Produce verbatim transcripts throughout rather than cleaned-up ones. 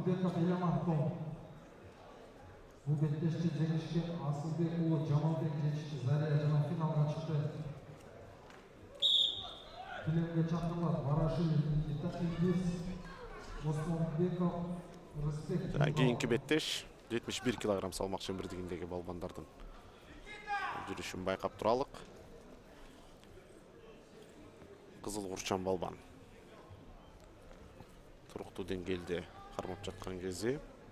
Абдулбеков Эламантон. Bu беттеште жеңишке Асылбек уулу Жамалбек жетишти. Зария жана финалга чыкты. Килемге чакырылат Барашилов Итакилдис, Осмонбеков, Рысбек. Кийинки беттеш жетимиш бир килограмм салмак чембирдигиндеги балбандардын жүрүшүн байкап туралык. Кызыл курчан балбан. Туруктуу деңгээлде кармап жаткан кези.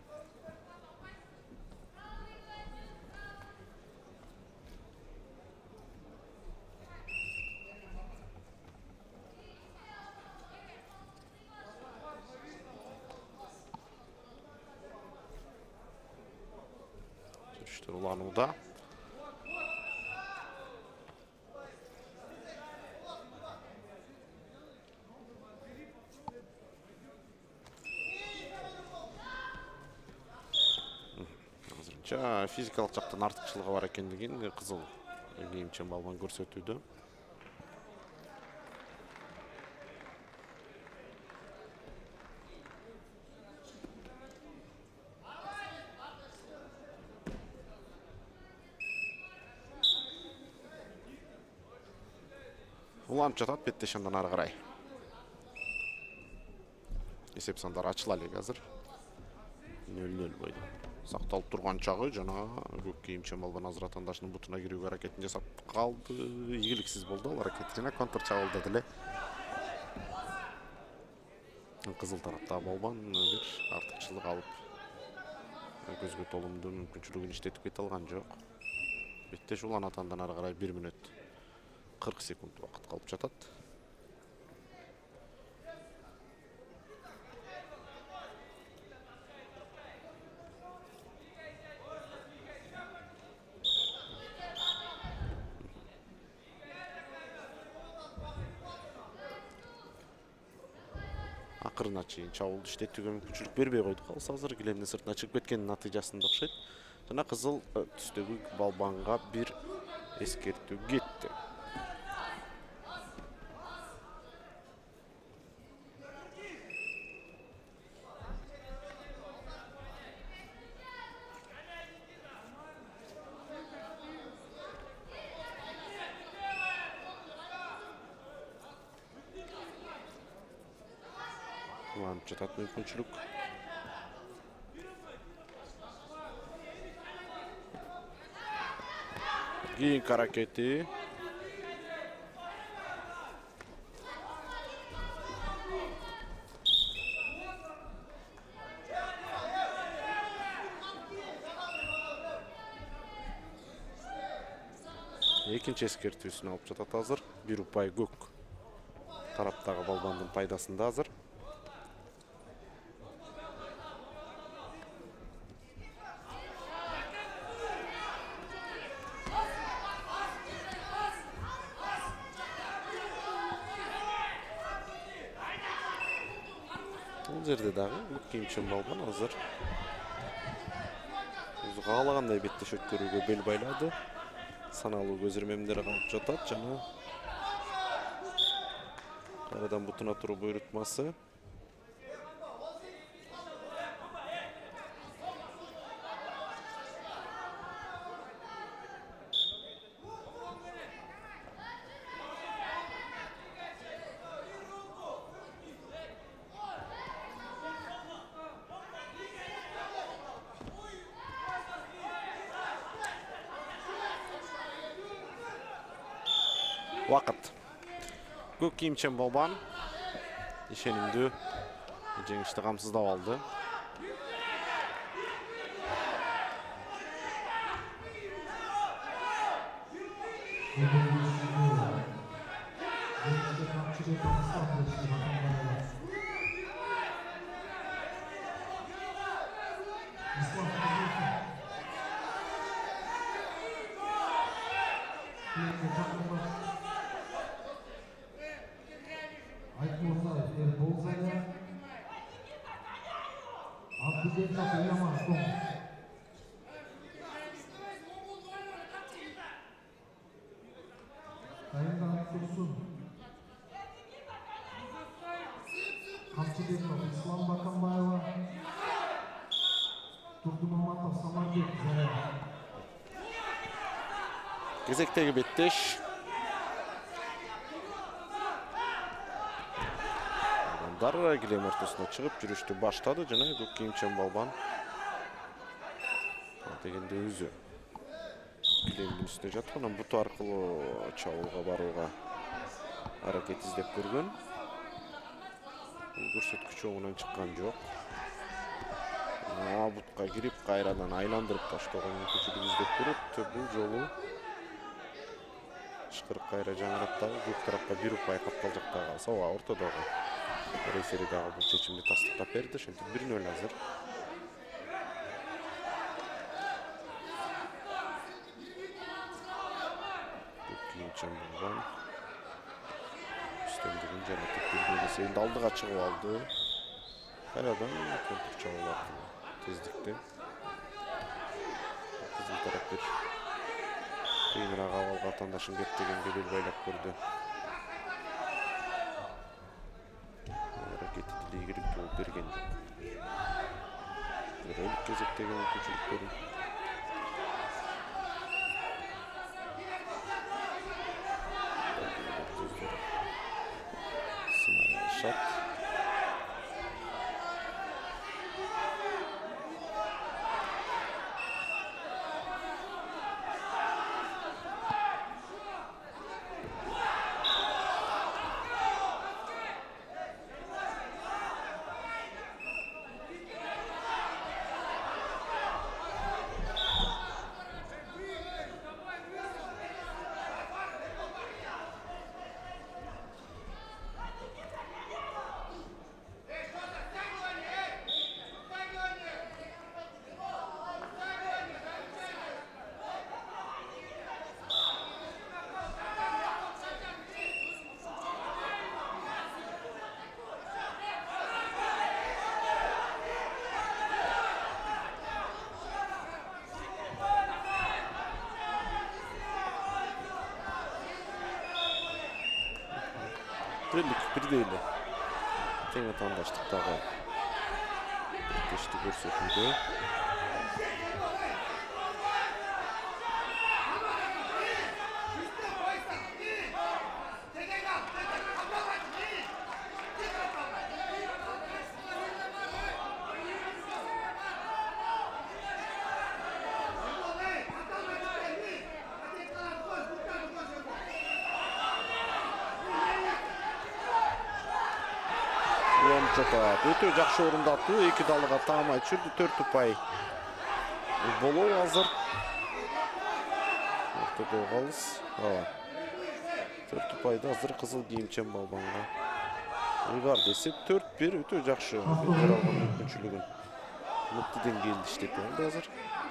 Жүрүштөр уланууда. Физикалык жактан артыкчылыгы бар экендигин кызыл кийимчен балбан көрсөтүүдө. Уланып жатат беттеш андан ары карай. Эсеп сандар ачыла элек азыр. нөл нөл бойдо сакталып турган чагы жана көк кийимчен балбан азыр атаандашынын бутуна кирүүгө аракетин жасап калды. Ийгиликсиз болду ал аракет жана контр чабылды эле. Кызыл тарапта балбан бир артыкчылык алып көзгө толумдуу мүмкүнчүлүгүн иштетип кете алган жок. Беттеш уланат андан ары карай бир мүнөт кырк секунд убакыт калып жатат. Акырына чейин чабуулду иштетүүгө мүмкүнчүлүк бербей койдук. Калса азыр килемдин сыртына чыгып кеткендин натыйжасында окшойт. Жана кызыл түстөгү балбанга бир эскертүү кетти. Уланып жатат мүмкүнчүлүк. Кийинки аракети. Экинчи эскертүүсүн алып жатат азыр. Бир упай көк тараптагы балбандын пайдасында азыр. Бул жерде дагы көк кийимчен балбан азыр өзү каалагандай беттеш өткөрүүгө бел байлады. Саналуу көз ирмемдер калып жатат жана кайрадан бутуна туруу буйрутмасы. Вакыт. Көк кийимчен балбан ишенимдүү жеңишти камсыздап алды. Kamçıbekov, İslam Bakanbayeва, Саматов Самарбек Заря. Кезектеги беттеш. Дарыра килем ортосуна чыгып жүрүштү баштады жана көк кийимчен балбан дегенде өзү килемдин үстүнө жатып, анан буту аркылуу чабуулга барууга аракет издеп көргөн. Бул көрсөткүч оңунан чыккан жок. Бутка кирип кайрадан айландырып таштоого мүмкүнчүлүк издеп көрөт. Бул жолу ышкырык кайра жаңыраттагы көк тарапка бир упай каптал жакта калса, ооба ортодогу рефери дагы бул чечимди тастыктап берди. Ошентип бир нөл азыр. Кийимчен болгон үстөмдүгүн жана тепкилдүү эсебинде алдыга чыгып алды. Кайрадан контур чабуу аркылуу тездикти кызыл тарап бир кыйыныраак абалга атаандашын кептегенге бел байлап көрдү. Аракети деле ийгиликтүү болуп берген жок. Көрөлүк кезектеги мүмкүнчүлүктөрүн. Шат. Birlik birdeyle teң atandашtıktагы беттешти көрсөтүүдө. Өтө жакшы орундатуу, эки далыга таамай түшүрдү, төрт упай болуу азыр. Ортодо калыс. Ооба. төрт упайда азыр кызыл кийимчен балбанга ыйгар десек төрт бир өтө жакшы алган мүмкүнчүлүгүн мыкты деңгээлде иштеп алды азыр.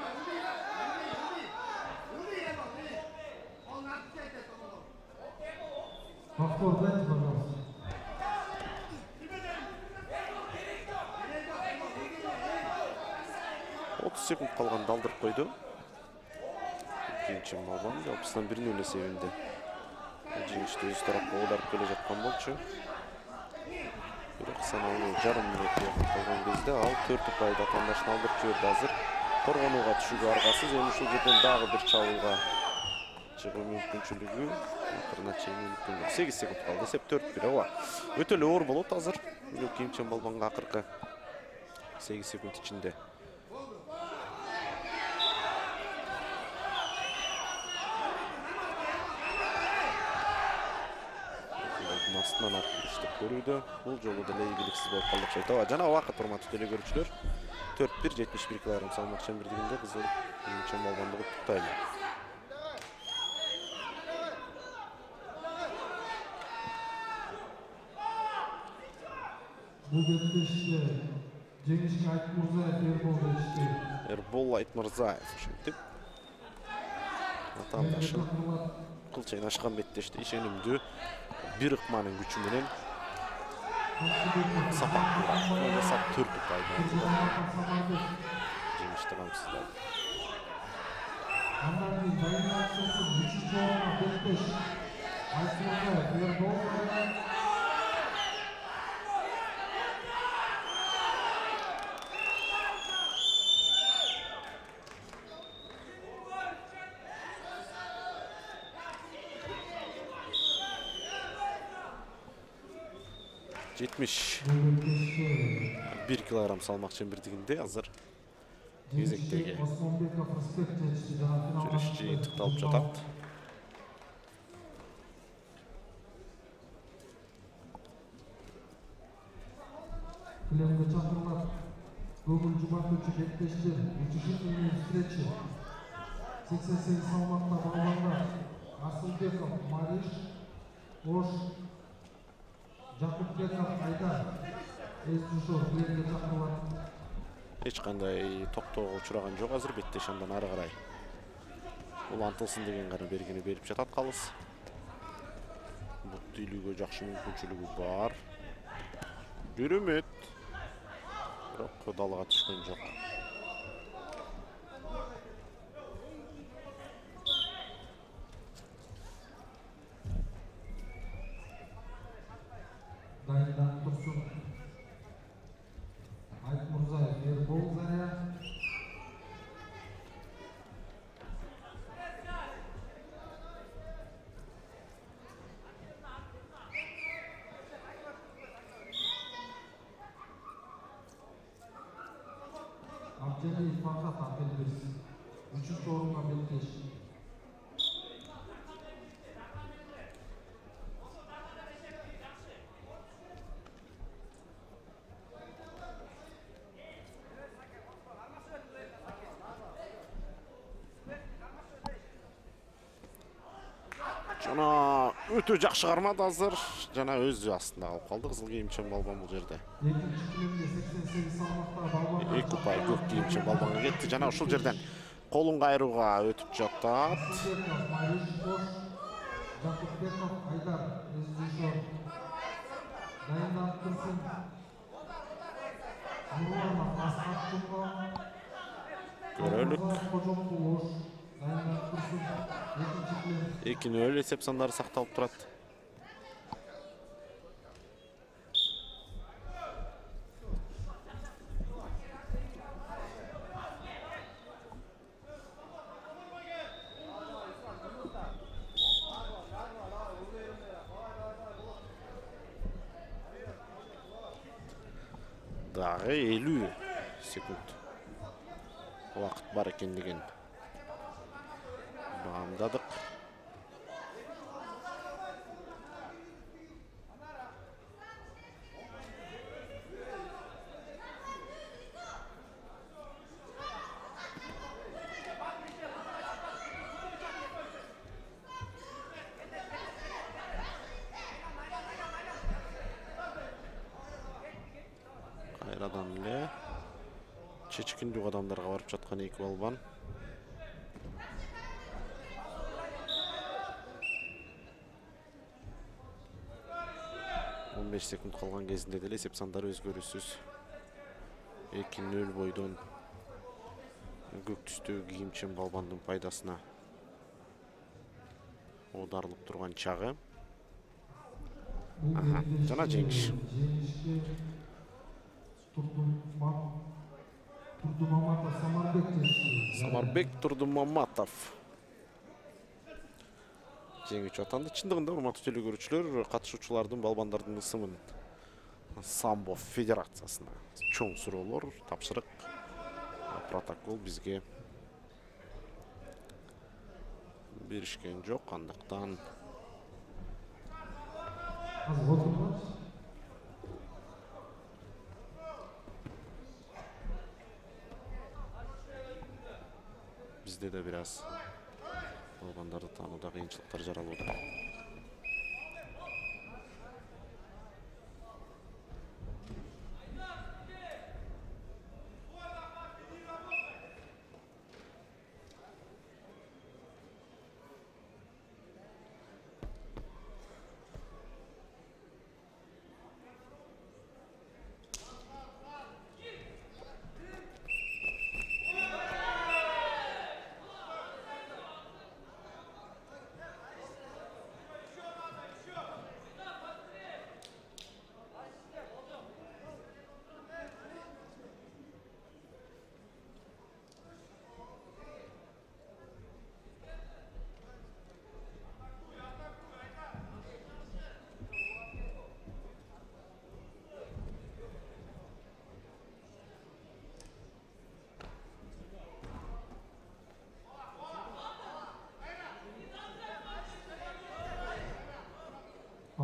отуз секунд калганда алдырып койду. Кийимчен балбан жалпысынан бир нөл эсебинде жеңишти өз тарапка оодарып келе жаткан болчу. Бирок саналуу жарым мүнөт калган кезде ал төрт упайда атаандашын алдырып жиберди азыр. Коргонууга түшүүгө аргасыз, эми ушул жерден дагы бир чабуулга чыгуу мүмкүнчүлүгү акырына чейин мүмкүн. сегиз секунд калды, эсеп төрт бир. Ооба. Өтө эле оор болот азыр. Кийимчен балбанга акыркы сегиз секунд ичинде. Астынан аркылуу иштеп көрүүдө. Бул жолу деле ийгиликсиз болуп калды окшойт. Ооба, жана убакыт урматтуу телекөрүүчүлөр. төрт бир жетимиш бир килограмм салмак чембирдигинде кызыл кийимчен балбанды куттуктайлы. Бул беттеште жеңишке Айтмырзаев Эрбол жетишти. Эрбол Айтмырзаев ошентип атаандашын кылчайын ашкан беттеште ишенимдүү бир ыкманын күчү менен сапак жасап төрт упайда жеңишти камсыздады. Андан кийин дайын акциясы үчүнчү орунга беттеш Айтмырзаев Эрбол. жетимиш Bugün keşke bir kilogram salmak çembirdiginde hazır. Yüzekteki Yüzekteki Osmanbekov respekt geçti. жүрүш жыйынтыкталып жатат. Кілемге чакырылат. Көңіл жұбатушы беттештер. Учредительные встречи. сексен сегиз салмақта балуандар. Асылбеков, Мариш, Ош, Жакупбеков, Айдар. Эстушов кілемге чакырылат. Эч кандай токтоого учураган жок азыр. Беттеш андан ары карай улантылсын деген гана бергени берип жатат калыс. Бут үйлүүгө жакшы мүмкүнчүлүгү бар. Жүрүмөт. Бирок далга түшкөн жок. Дайынданып турсун. Айтмурзаев, Ербол Заря. Abdeliyev Farhat Abdeliyev. Üçüncü orunga Bekteş. Жана өтө жакшы кармады азыр. Жана өзү астында калып калды кызыл кийимчен балбан бул жерде. Екінші кілемде сексен сегиз салмақта балуандар. Эки упай көк кийимчен балбанга кетти. Жана ушул жерден колун кайрууга өтүп жатат. Асылбеков, Мариш, Ош, Жакупбеков, Айдар. Эстушов. Дайынданып турсун. Нурланов, Асхат Кумго. Көрөлүк. Кожокул, Ош. Дайынданып турсун. Екінші кілем. эки нөл эсеп сандары сакталып турат. Дагы элүү секунд убакыт бар экендигин баамдадык. Кайрадан эле чечкиндүү адамдарга барып жаткан эки балбан. он беш секунд калган кезинде деле эсеп сандары өзгөрүүсүз. эки нөл бойдон көк түстөгү кийимчен балбандын пайдасына оодарылып турган чагы. Аха, жана жеңиш. Жеңишке Турдумаматов Самарбек жетти. Самарбек Турдумаматов жеңүүчү атанды. Чындыгында урматтуу теле көрүүчүлөр, катышуучулардын балбандардын ысымын самбо федерациясына чоң суроолор, тапшырык, протокол бизге беришкен жок. Андыктан Азыр отурбайбыз. бизде да бир аз балбандарды таанууда кыйынчылыктар жаралууда.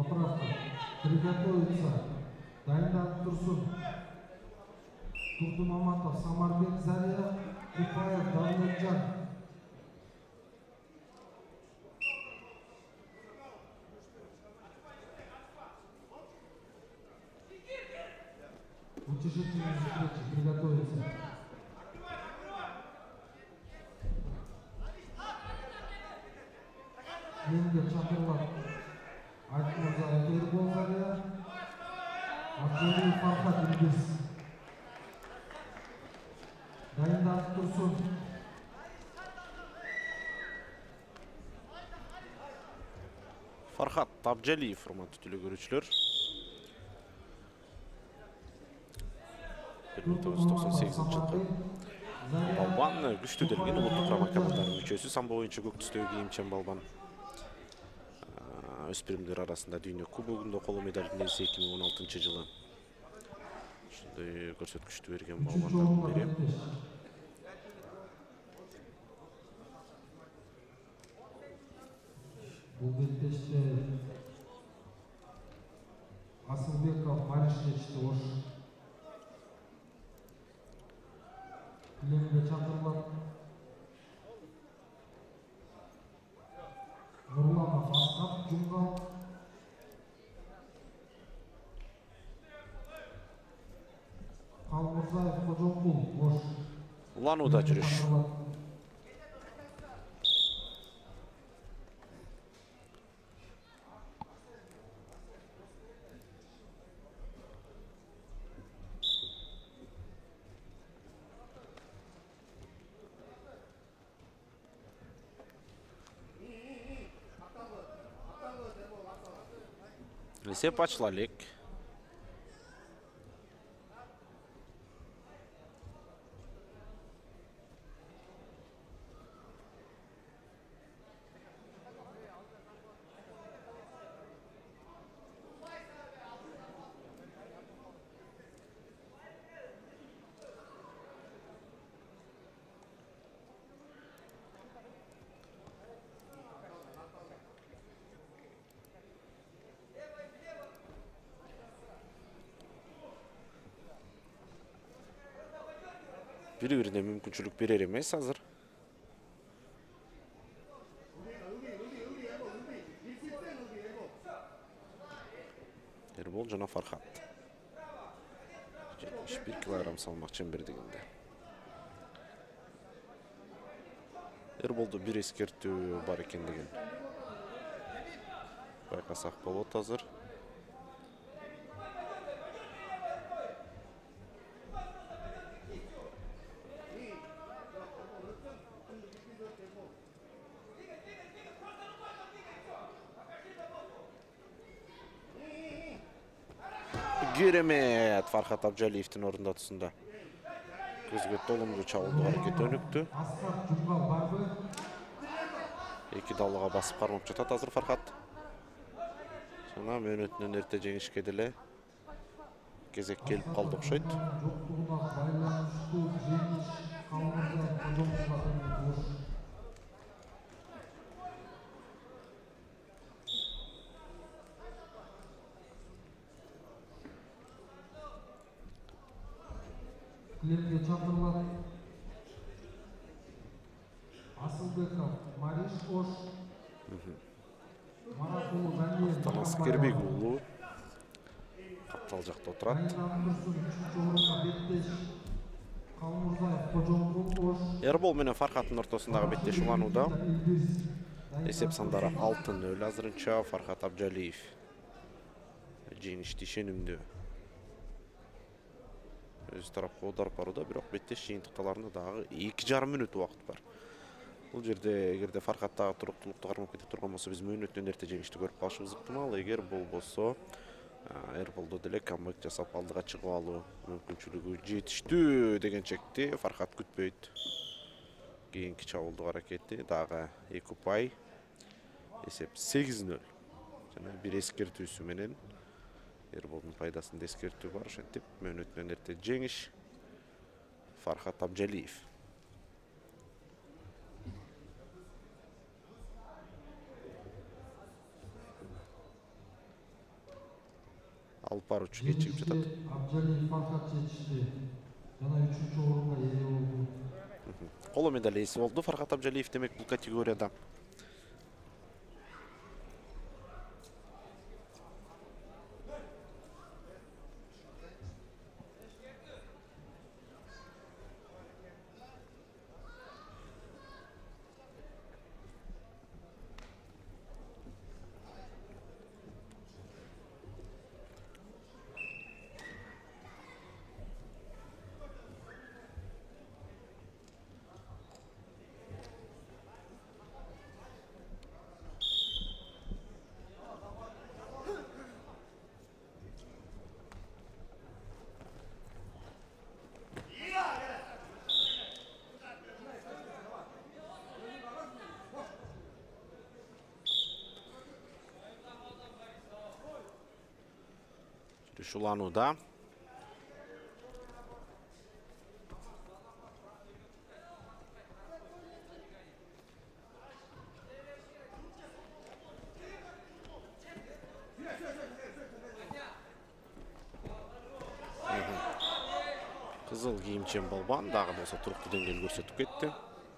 Поправка. Приготовиться. Дайындалып тұрсын. Турды Маматов, Самарбек Зария, Купаев, Давлетжан. Утешительные встречи. Приготовиться. Енді шақырылады. Айтмырзаев Ербол Зария, Абдуллаев Фархат Илгиз. Дайындалып тұрсын. Фархат Абджалиев, урматтуу телекөрүүчүлөр. бир миң тогуз жүз токсон сегизинчи жылкы балбан күчтүү делген улуттук курама командаларынын мүчөсү, самбо боюнча көк түстөгү кийимчен балбан. Өспүрүмдөр арасында дүйнө кубогунда коло медалдын ээси эки миң он алтынчы жылы. Ушундай көрсөткүчтү берген балбандардын бири. Бул беттеште Асылбеков Маришевичти ош. Килемге чакырылат. Нурланов Аскап Жумгал. Калмырзаев Кожокул ош. Уланууда жүрүш. Есеп ачыла элек. Бири-бирине мүмкүнчүлүк берер эмес азыр. Ербол жана Фархат. жетимиш бир килограмм салмак чембердигинде. Ерболдо бир эскертүү бар экендигин байкасак болот азыр. Керемет Фархат Абджалиевдин орундатуусунда көзгө толумдуу чабуулдуу аракет өнүктү. Эки далыга басып кармап жатат азыр Фархат. Жана мөөнөтүнөн эрте жеңишке деле кезек келип калды окшойт. Килемге чакырылат. Асылбеков Мариш ош. Марат уулу Ганиев Танас Кербек уулу каптал жакта отурат. Ербол менен Фархаттын ортосундагы беттеш уланууда. Эсеп сандары алты нөл азырынча. Фархат Абджалиев жеңишти ишенимдүү өз тарапка оодарып барууда, бирок беттеш жыйынтыкталарына дагы эки жарым мүнөт убакыт бар. Бул жерде эгерде Фархат дагы туруктуулукту кармап кете турган болсо, биз мөөнөтүнөн эрте жеңишти көрүп калышыбыз ыктымал. Эгер болбосо, Ерболдо деле камбэк жасап алдыга чыгып алуу мүмкүнчүлүгү жетиштүү деген чекти Фархат күтпөйт. Кийинки чабуулдук аракети дагы эки упай. Эсеп сегиз нөл. Жана бир эскертүүсү менен Ерболдун пайдасында эскертүү бар. Ошентип мөөнөтүнөн эрте жеңиш Фархат Абджалиев. алып баруучуга чыгып жатат. Абджалиев Фархат жетишти. Жана үчүнчү орунга ээ болду. Коло медаль ээси болду Фархат Абджалиев демек бул категорияда. Шулануда. Кызыл кийимчен Балбан дагы болсо туруктуу деңгээл көрсөтүп кетти.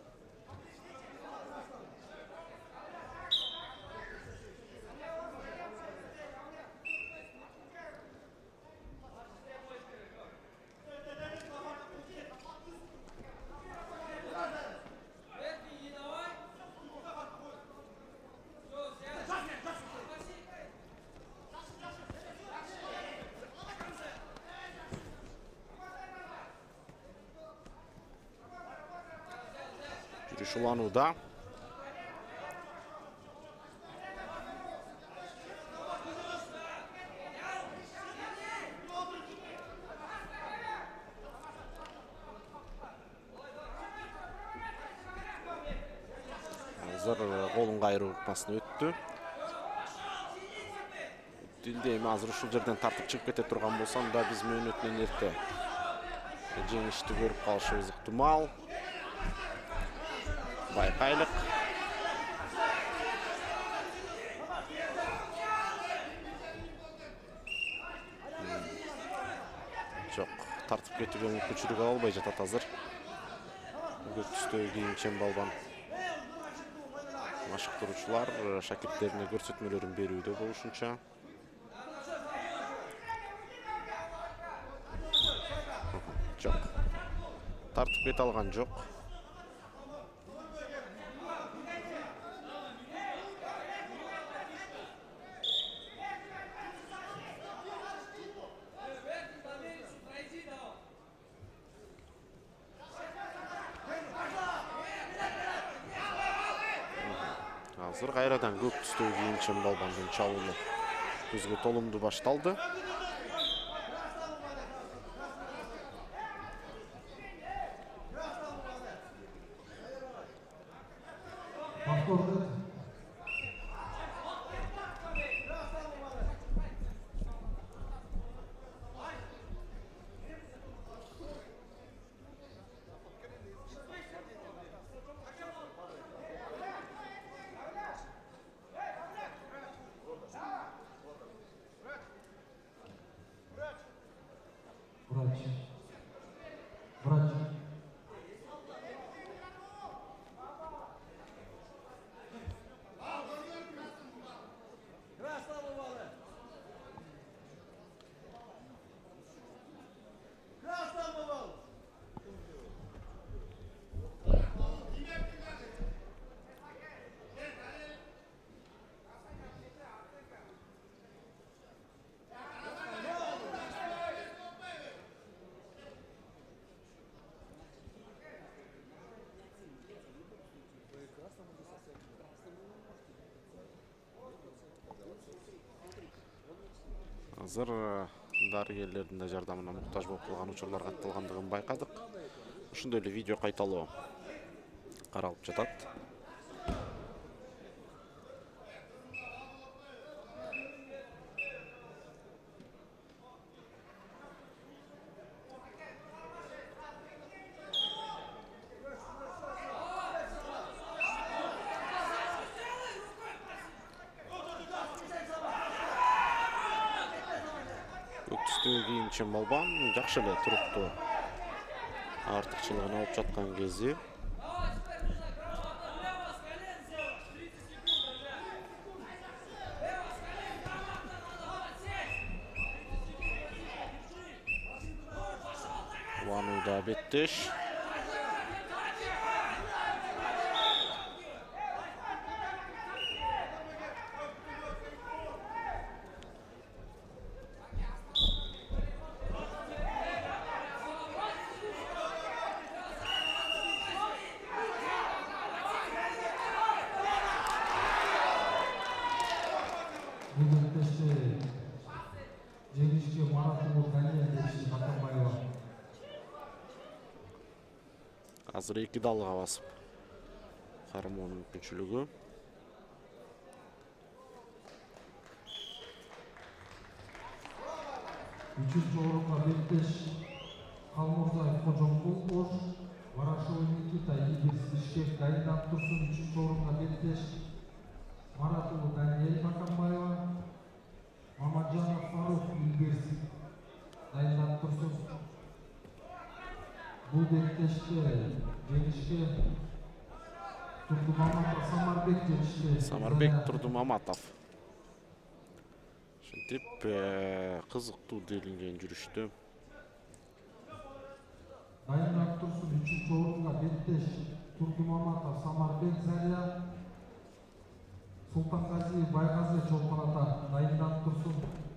Шулануда. Азыр колун кайруу ыкмасына өттү. Дилде эми азыр ушул жерден тартып чыгып кете турган болсам да биз мөөнөтүнөн эрте жеңишти көрүп калышыбыз ыктымал. Байкайлык. Жок, тартып кетүүгө мүмкүнчүлүк ала албай жатат азыр. Көк түстөгү кийимчен Балбан. Машыктыруучулар шакирттерине көрсөтмөлөрүн берүүдө болушунча. Жок. Тартып кете алган жок. Азыр кайрадан көк түстөгү кийимчен Балбандын чабуулу көзгө толумдуу башталды. Азыр дарыгерлердин да жардамына муктаж болуп калган учурлар катталгандыгын байкадык. Ушундай эле видео кайталоо каралып жатат. жүрүштү кийимчен балбан жакшы эле туруктуу артыкчылыгын алып жаткан кези. Уланууда Беттеш. Бүгін теште жеңишке Маратулу Дания Деши Батамбаева. Азыр эки далга басып кармоонун мүмкүнчүлүгү. Үчүнчү орунга Беттеш Калмурзаев Кожомкул Ош, Варашовый Никита Игорь Бишкек дайындап турсун. Үчүнчү орунга Беттеш Маратулу Дания Батамбаева, Мамаджанов Фарук Илберс дайындап турсун. Бул Беттеште жеңишке Турдумаматов Самарбек жетишти. Самарбек Турдумаматов. Ушинтип кызыктуу делинген жүрүштү. Дайындап турсун. Үчүнчү орунга Беттеш Турдумаматов Самарбек Заря, Султангазиев Байгази Чолпон Ата дайындап турсун.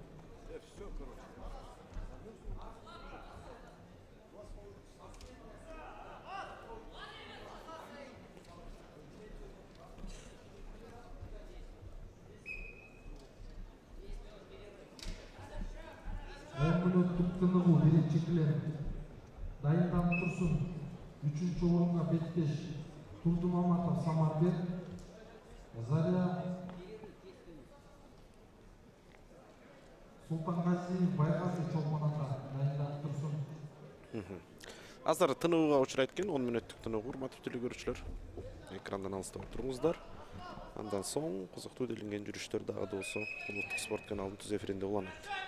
он мүнөттүк тыныгуу биринчи плен дайындап турсун. Үчүнчү орунга Беттеш Турдумаматов Самарбек Заря, Султангазиев Байгази Чолпон Ата дайындап турсун. Азыр тынууга учурайт экен, он мүнөттүк тынуу. Урматтуу телекөрүүчүлөр, экрандан алыстап туруңуздар. Андан соң кызыктуу делинген жүрүштөр дагы да болсо улуттук спорт каналынын түз эфиринде уланат.